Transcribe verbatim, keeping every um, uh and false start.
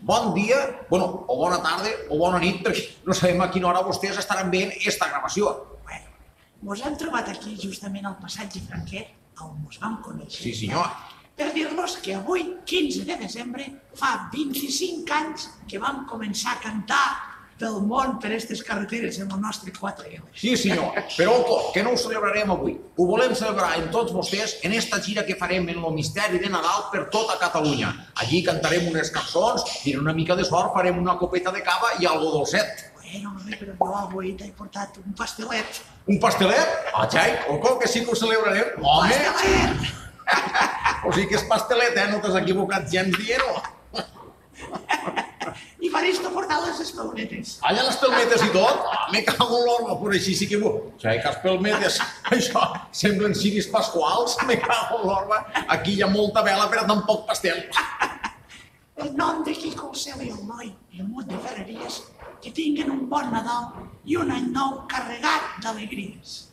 bon dia, bueno, o bona tarda, o bona nit, perquè no sabem a quina hora vostès estaran veient esta gravació. Bueno, mos hem trobat aquí justament al passatge Franquet, on mos vam conèixer. Sí, senyor. Per dir-los que avui, quinze de desembre, fa vint-i-cinc anys que vam començar a cantar pel món per aquestes carreteres amb el nostre quatre L. Sí, senyor, però que no ho celebrarem avui. Ho volem celebrar amb tots vostès en esta gira que farem en el misteri de Nadal per tota Catalunya. Allí cantarem unes cançons i en una mica de sort farem una copeta de cava i algo dolcet. Bueno, però jo avui t'he portat un pastelet. Un pastelet? Ah, xai, oco, que sí que ho celebrarem. Home! Pastelet! O sigui que és pastelet, eh? No t'has equivocat gens dient-ho. I per això portar les espelmetes. Allà les pelmetes i tot? Ah, me cago en l'orma, per així sí que... Xai, que les pelmetes, això, semblen ciris pasquals, me cago en l'orma. Aquí hi ha molta vela, però tampoc pastel. En nom de Quico el Cel i el Noi, i el mut de Ferreries, que tinguen un bon Nadal i un any nou carregat d'alegries.